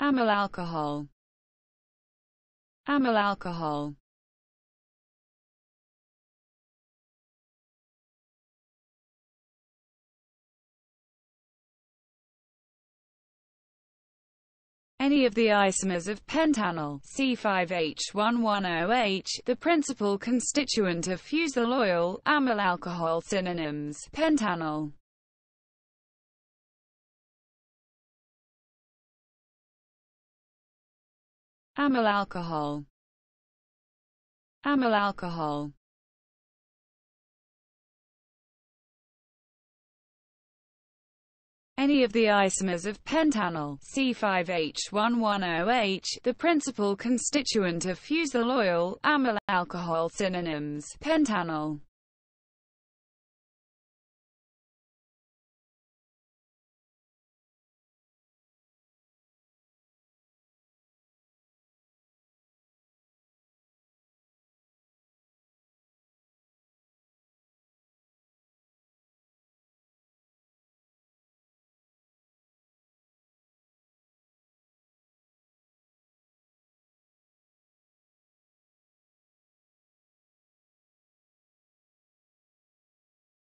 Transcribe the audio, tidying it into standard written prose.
Amyl alcohol. Amyl alcohol. Any of the isomers of pentanyl, C5H11OH, the principal constituent of fusyl oil, amyl alcohol. Synonyms: pentanyl, amyl alcohol, amyl alcohol. Any of the isomers of pentanyl, C5H11OH, the principal constituent of fusyl oil, amyl alcohol. Synonyms: pentanyl,